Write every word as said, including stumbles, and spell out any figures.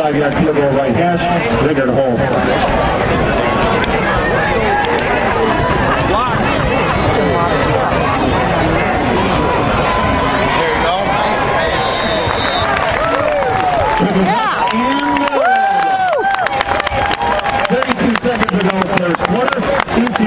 thirty-five-yard field goal right hash. Vigor to hold. thirty-two seconds to go, first quarter.